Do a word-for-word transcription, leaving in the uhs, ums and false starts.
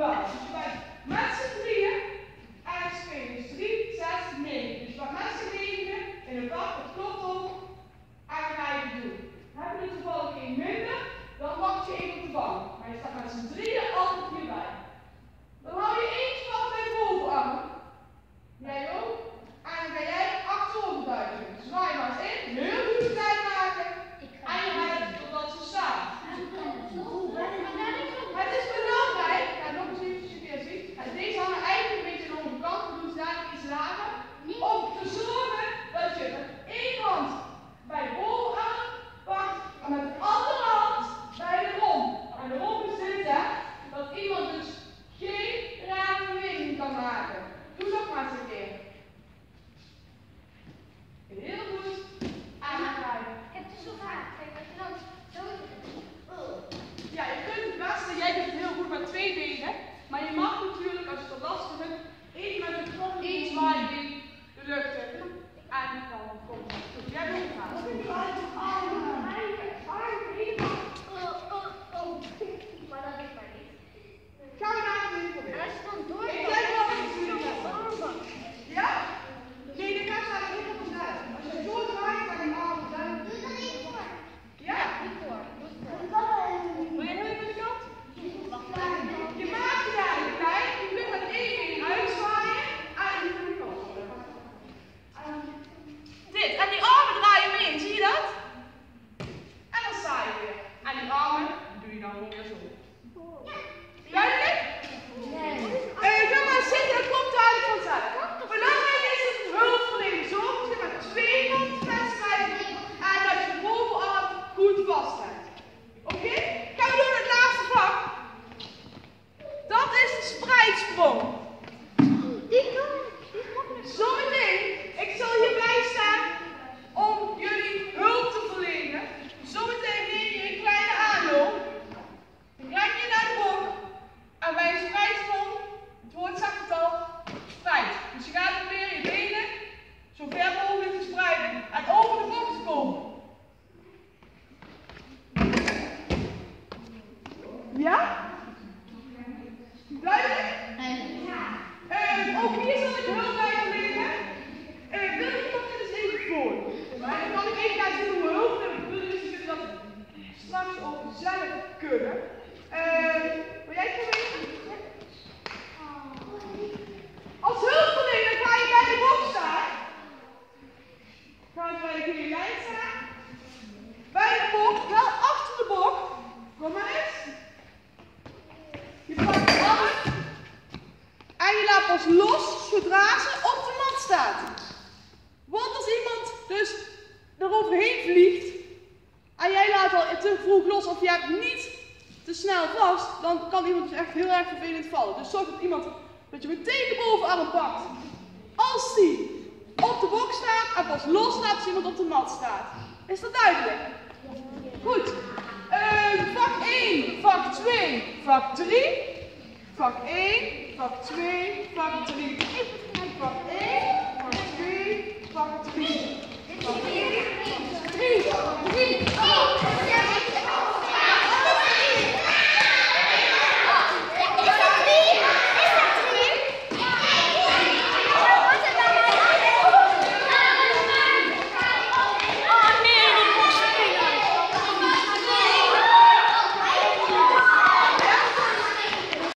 blauw. Dus je bent met z'n drieën aan het spelen. Dus drie, zes, negen. Dus je bent met z'n negenen in een vak, het klopt ook. En dan ga je het doen. Hebben we toevallig één minder, dan wacht je even op de bank. Maar je staat met z'n drieën altijd hierbij. Dan hou je eentje vast bij de bovenarm. Jij ook. En dan ga jij achterover buiten. Zwaai maar eens in. Heel goed de tijd maken. En je rijdt totdat ze staan. Het is belangrijk, ja, nog eens even als je weer ziet. Deze hangen eigenlijk een beetje aan de onderkant, we doen ze daar iets lager. Om te zorgen dat je met één hand bij de bovenarm pakt en met de andere hand bij de romp. En de romp is dit, hè, dat iemand dus geen rare beweging kan maken. Doe dat maar eens een keer. Heel goed. En dan draaien. Ik heb het zo vaak. Kijk, als je dan zo ja, je kunt het beste, jij doet het heel goed met twee benen, maar je mag natuurlijk, als je het lastig vindt, één met een knop, één zwaaibeen de lucht in. En dan komt het goed. Jij doet het maar. Maar dat is maar niet. Gaan we naar het proberen. En als je dan door Ik zeg wel eens ja? Nee, dan ga je daar niet op zetten. Als je zo draait, dan je armen zetten. doe dan even voor. Ja? Niet voor. Wil je heel even de kant? Je maakt je daar een klein, je kunt met één been uitzwaaien en je doet het op. Dit, en die armen draai je mee, zie je dat? En dan sta je weer. En die armen doe je dan gewoon weer zo. Duidelijk? Uh, ga maar zitten, dat komt duidelijk vanzelf. Belangrijk is het hulpverlening. Zorg dat je met twee handen vastblijft en dat je bovenarm goed vasthoudt. Oké? Okay? Gaan we doen het laatste vak. Dat is de spreidsprong. Zometeen, ik zal hierbij staan om jullie hulp te verlenen. Zometeen neem je een kleine aanloop. Ren je naar de bok. En bij een spreidsprong, het woord zegt het al, spreid. Dus je gaat proberen je benen zo ver mogelijk te spreiden en over de bok te komen. Ja? Duidelijk? Ja. Uh, ook hier zal ik hulp bij verlenen. Uh, wil je iemand dit eens even voor? Maar dan kan ik even laten zien hoe we hulp hebben. Ik wil dus dat jullie dat straks ook zelf kunnen. Uh, wil jij het proberen? Als hulpverlener ga je bij de bok staan. Ga je bij de goede lijn staan. Bij de bok, wel achter de bok. Kom maar eens. Je pakt de arm. En je laat pas los zodra ze op de mat staat. Want als iemand dus eroverheen vliegt. En jij laat al te vroeg los of je hebt niet te snel vast, dan kan iemand dus echt heel erg vervelend vallen. Dus zorg dat iemand, dat je meteen de bovenarm pakt. Als die op de bok staat en pas loslaat als iemand op de mat staat. Is dat duidelijk? Goed. Uh, vak één, vak twee, vak drie. Vak één, vak twee, vak drie. Vak één, vak twee, vak drie.